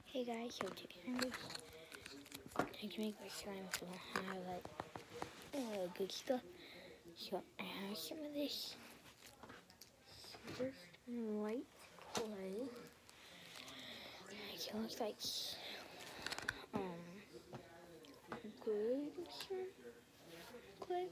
Hey guys, so today I'm going to make my slime so I have like good stuff. So I have some of this super light clay. It looks like good clay.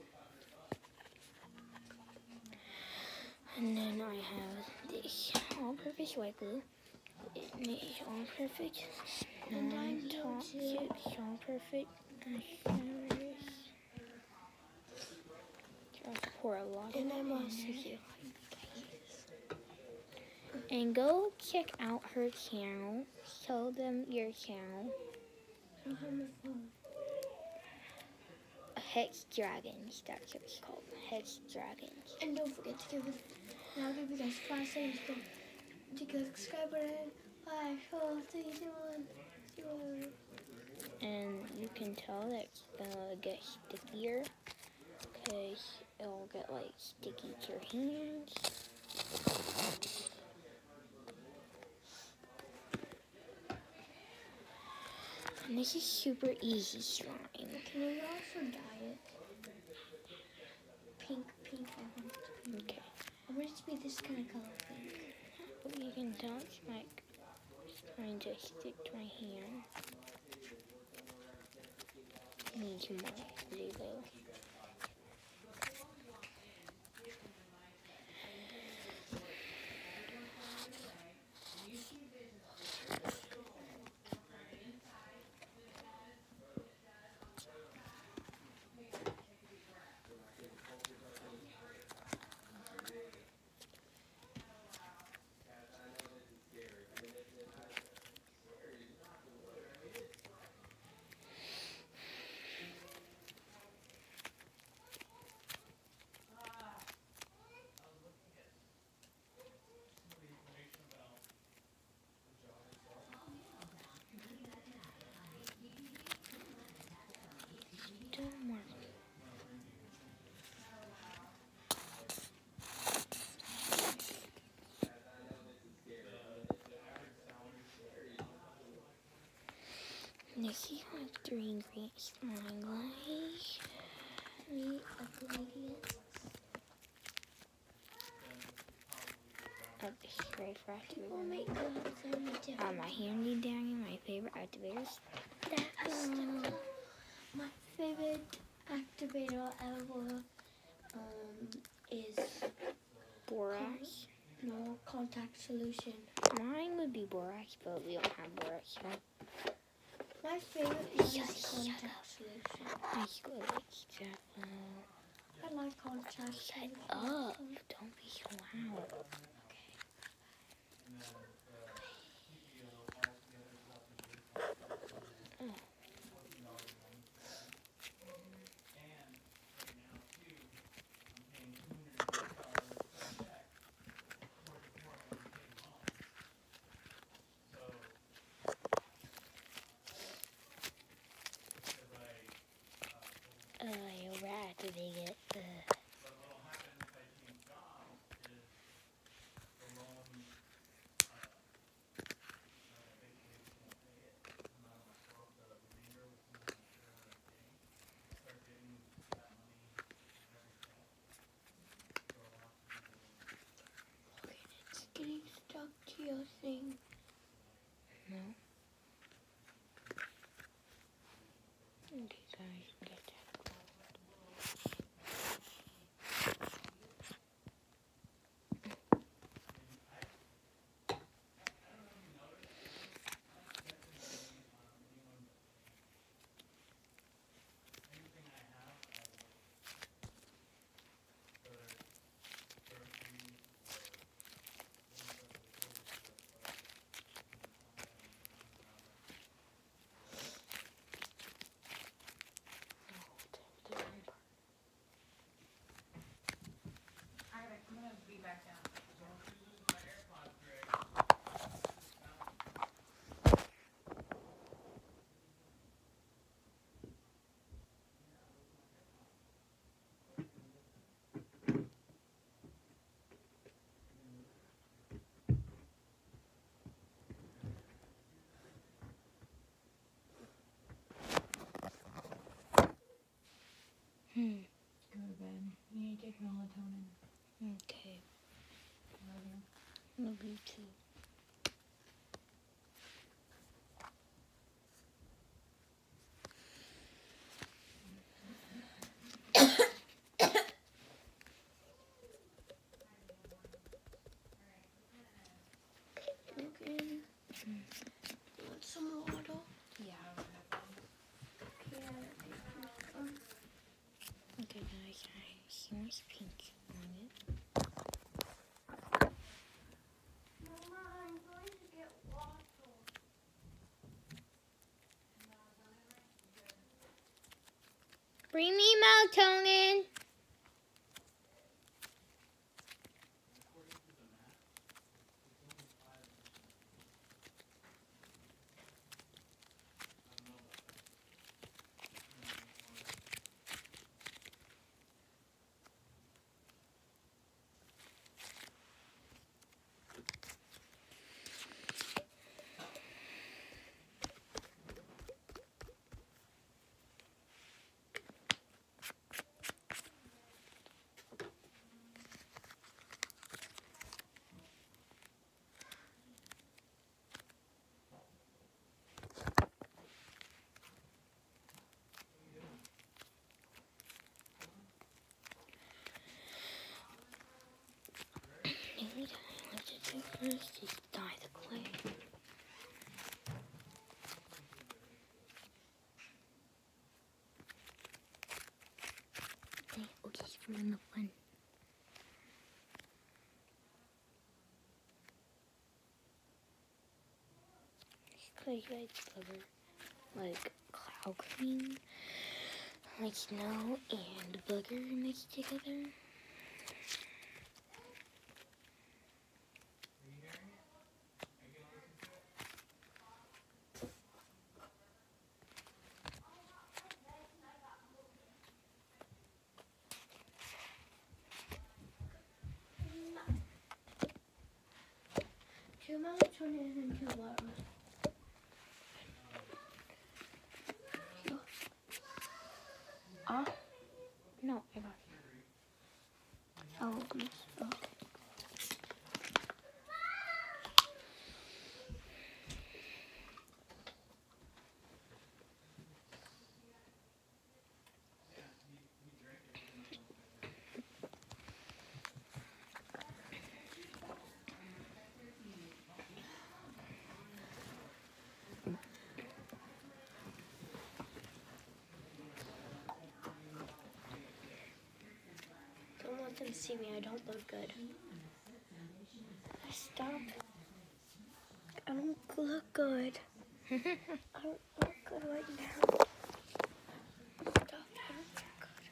And then I have this all-purpose white glue. It is all perfect. Non-toxic, all perfect. Just pour a lot in there. And go check out her channel. Show them your channel. Hex Dragons. That's what it's called. Hex Dragons. And don't forget to give us 5 seconds to give the subscribe button. 5, 4, 3, 2, 1, 0. And you can tell that it's gonna get stickier because it'll get like sticky to your hands. And this is super easy slime. Can we also dye it? Pink, I want it. Okay. I want it to be this kind of color pink. But you can tell it's like trying to stick to my hand. Needs more glue though. More. This is like 3 ingredients for my glaze. 3 ingredients. This right for People activator. make them different. My handy dandy, my favorite activators. My favorite activator ever is Borax. no contact solution. Mine would be borax, but we don't have borax. So. My favorite is contact solution. Let's go like that. I like contact Shut solution. up! Don't be so loud. You're activating it. melatonin. Okay. Love you. Love you too. Okay. Want some water? Yeah. Okay, guys, I see my pink on it. Mama, I'm going to get water. Bring me melatonin. Every time I have to do first is dye the clay. Okay, for the fun. This clay guy's covered like cloud cream, like snow and booger mixed together. Your melatonin into water. No, I got it. Oh, goodness. Oh. Don't let them see me. I don't look good. Stop. I don't look good. I don't look good right now. Stop. I don't look good.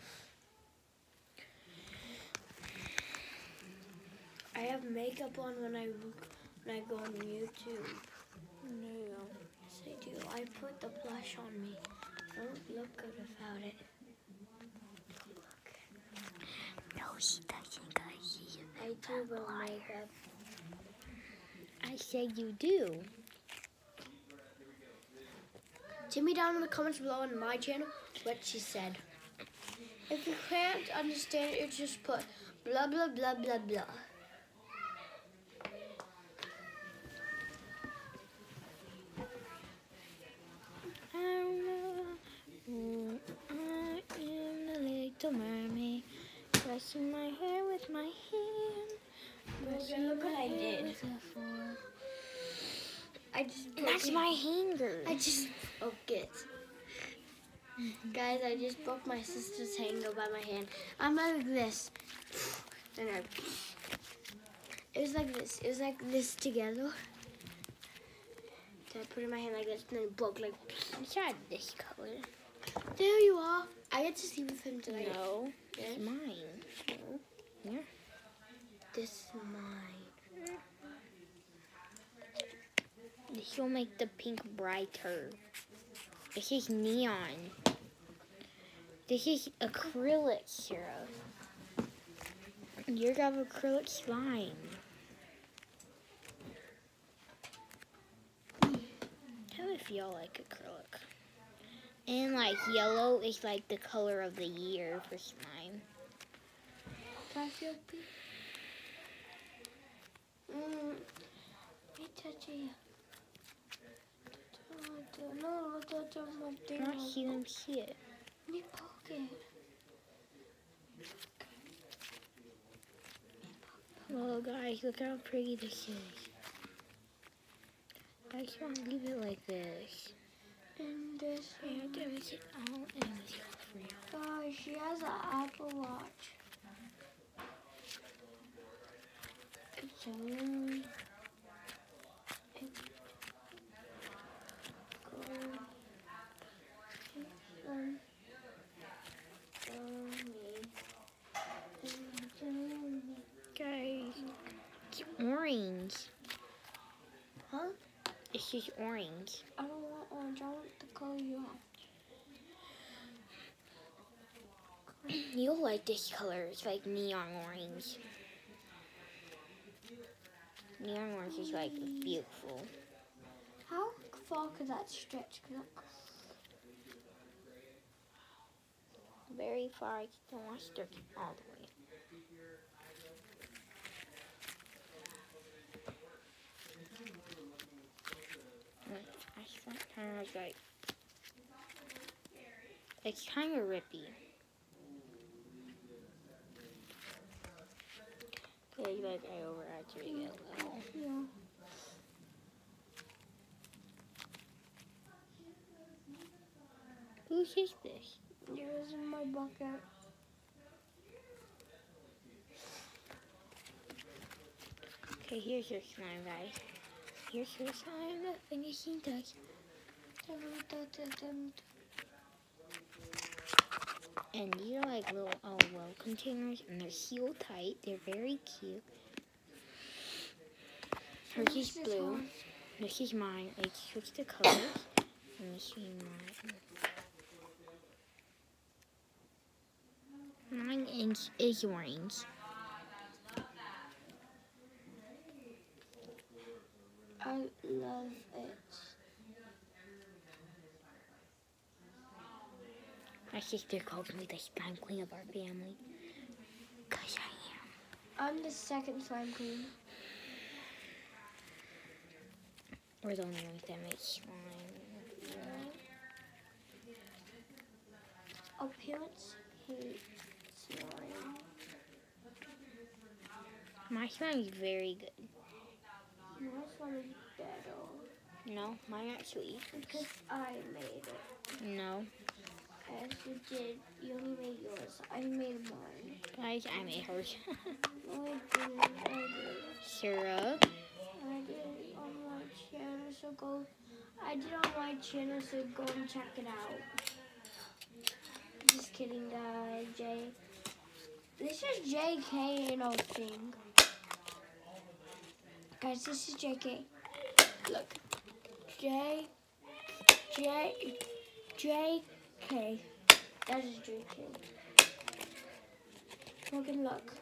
I have makeup on when I go on YouTube. No. Yes, I do. I put the blush on me. I don't look good without it. No, she doesn't, guys. I do wear makeup. I said you do. Tell me down in the comments below on my channel what she said. If you can't understand it, you just put blah blah blah blah blah. I am the little mermaid, brushing my hair with my hand. Brushing look what my I hair did. with a fork. I just That's my hanger. I just broke it. Guys, I just broke my sister's hanger by my hand. I'm like this. And it was like this. It was like this together. Then I put it in my hand like this, and then it broke like. It's not this color. There you are. I get to see with him tonight. No, Yeah? it's mine. No. Yeah. This is mine. This will make the pink brighter. This is neon. This is acrylic syrup. You're gonna have acrylic slime. How do I feel like acrylic? And like yellow is like the color of the year for slime. Can I feel pee? Me touch it. No, touch on my I thing. want to see them see it. Me poke it. Oh, guys, look how pretty this is. I just want to leave it like this. And this I have to make it all in this frame. guys, she has an Apple Watch. It's a really it's good. Guys, it's orange. Huh? It's just orange. I don't want orange. I want the color you have. You'll like this color. It's like neon orange. Neon orange is like beautiful. How far could that stretch? Very far. I don't want to stretch it all the way. I sometimes like it's kind of rippy. Okay, like I overactivated it a little. Yeah. Whose is this? It was in my bucket. Okay, here's your slime, guys. Here's your slime, the finishing touch. And these are like little well containers, and they're sealed tight. They're very cute. Hers is blue. This is mine. I switched the colors. Let me see mine. Mine is orange. I love it. My sister calls me the slime queen of our family. 'Cause I am. I'm the second slime queen. We're the only ones that make slime. Our parents hate slime. My slime is very good. My slime is better. No, mine actually. Because I made it. No. Yes, you did. You only made yours. I made mine. Guys, I made hers. No, I didn't. I did. Syrup. I did on my channel, so go. I did on my channel, so go and check it out. Just kidding, guys. This is JK and all thing. Guys, this is JK. Look. JK. That is JK. Look and look.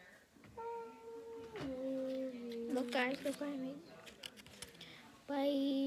Look, guys, look what I made. Bye.